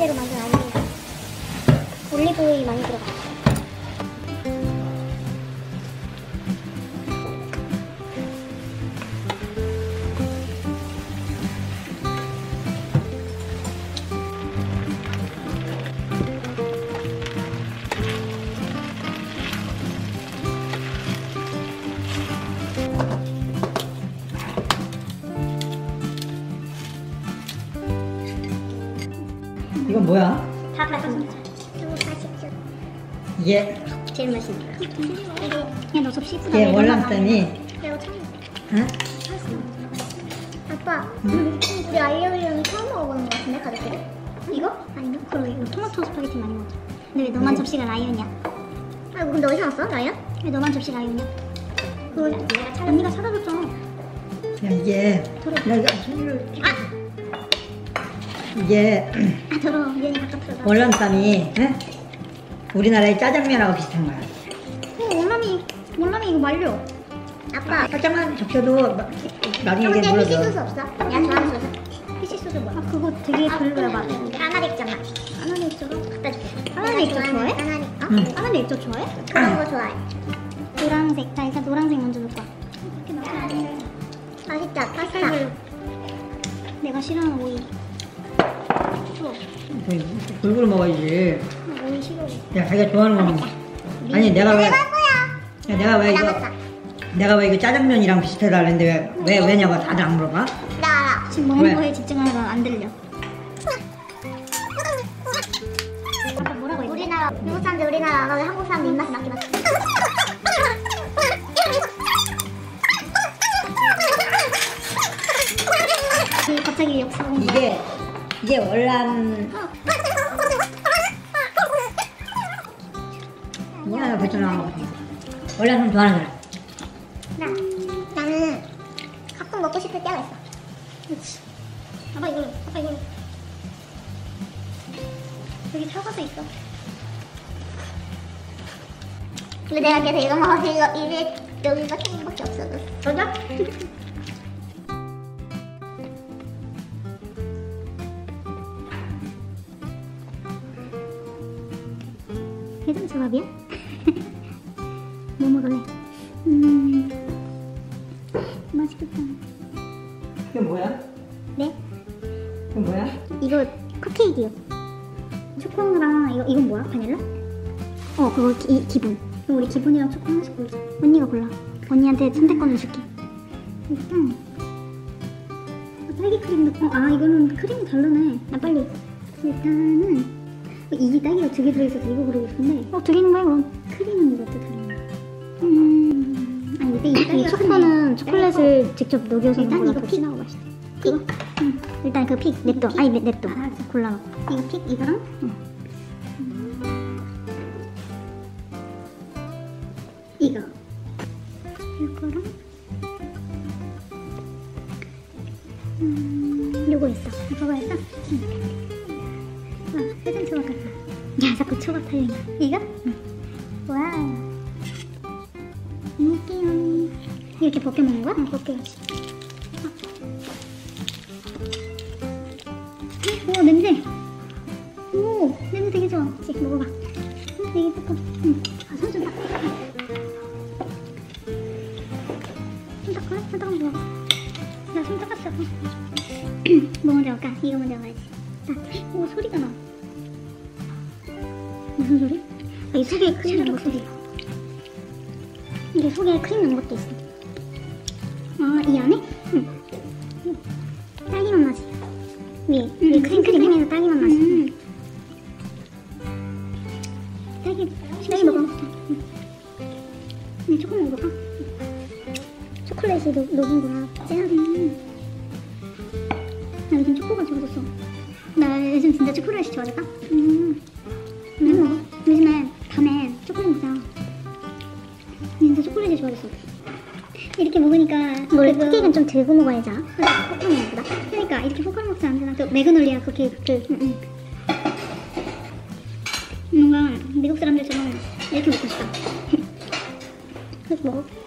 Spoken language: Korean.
자체로 만든 아니니까 올리브오일 많이 들어가. 이건 뭐야? 다 맛있죠. 너무 맛있죠. 이게 제일 맛있는 거야. 이게 너 접시 예쁘다. 이게 월남쌈이. 이거 처음. 응? 아빠, 우리 알리올리오는 처음 먹어보는 거 같은데 가족들이? 이거? 아닌가? 그럼 이거 토마토 스파게티 많이 먹자. 근데 왜 너만 접시가 라이언이야? 아, 근데 어디서 났어? 라이언? 왜 너만 접시 라이언이야? 언니가 사다줬잖아. 야, 이게 내가 이게 아, 더러워. 미연이 바깥으로 나. 월남쌈이 우리나라의 짜장면하고 비슷한 거야. 월남이 이거 말려. 아빠, 살짝만 적셔도 나중에 이제 근데 피시 눌러줘. 소스 없어? 야, 좋아하는 소스. 피시 소스 뭐야? 아, 그거 되게 별로야, 맛. 까나리 있잖아. 까나리 액젓로 갖다 줄게. 까나리 액젓 좋아해? 까나리, 응. 까나리 액젓 좋아해? 그런 거 좋아해. 노란색. 자, 일단 노란색 먼저 넣을 거야. 맛있다, 파스타. 내가 싫어하는 오이. 싫어. 골고루 먹어야지. 오이 싫어. 야, 자기가 좋아하는 거는. 아니, 내가 왜. 내가 할 거야. 야, 내가 왜 이거 짜장면이랑 비슷하다는데 왜냐고 다들 안 물어봐? 나 알아. 지금 뭐 하는 거에 집중하면 안 들려. 아까 뭐라고 했지? 우리나라 미국 사람들 우리나라 안 가고 한국 사람들 입맛에 맞게 맞춰. 갑자기 역사 이게 월남. 미안해, 벌써 나온 거. 월남 좀 좋아하는 거야. 나는 가끔 먹고 싶을 때가 있어. 그렇지. 아빠 이걸로. 여기 사과도 있어. 근데 내가 계속 이거 먹어서 입에 여기가 조금밖에 없어도. 맞아? 해장초밥이야? 뭐 먹을래? 맛있겠다. 이게 뭐야? 네? 이게 뭐야? 이거 컵케이크요. 초코랑 이건 뭐야? 바닐라? 그거 기본. 그럼 우리 기본이랑 초코 하나씩 골자. 언니가 골라. 언니한테 선택권을 줄게. 일단 딸기 크림 넣고. 이거는 크림이 다르네. 빨리. 일단은 이게 딸기가 2개 들어있어서 이거 고르고 싶은데. 2개 있는 거야 그럼? 크림은 이것도 다르네. 아니 근데 이 초코는 초콜릿을 직접 녹여서 일단 이거 픽하고 맛있대. 그거? 응. 일단 그 픽 냅둬. 냅둬. 알았어. 골라놓고. 이거 픽 이거랑? 이거. 이거랑 요거 있어. 이거 있어? 응. 회전 초밥 같다. 야, 자꾸 초밥 타령이야. 이거? 응. 와우. 먹을게요. 이렇게 벗겨 먹는 거야? 응, 벗겨야지. 우와, 냄새. 오, 냄새 되게 좋아. 그치? 먹어봐. 되게 조금. 손 좀 닦아. 손 닦아? 손 닦아 먹어. 나 손 닦았어. 뭐 먼저 먹을까? 이거 먼저 먹어야지. 오, 소리가 나. 무슨 소리? 이 속에 크림 넣은 것도 있어. 이게 속에 크림 넣은 것도 있어. 이 안에? 응. 딸기맛 나지? 위에 크림에서 딸기맛 나지? 딸기 먹어. 초코 먹어봐. 초콜릿이 녹은구나. 짠. 나 요즘 초코가 좋아졌어. 나 요즘 진짜 초콜릿이 좋아졌다. 먹어. 요즘에 밤에 초콜릿 먹자. 진짜 초콜릿이 좋아졌어. 이렇게 먹으니까 원래 쿠키는 좀 들고 먹어야지. 포크로 먹보다. 그러니까 이렇게 포크로 먹지 않잖아. 또 매그놀리아 쿠키. 뭔가 미국 사람들처럼 이렇게 먹고 싶다. 그래서 먹어.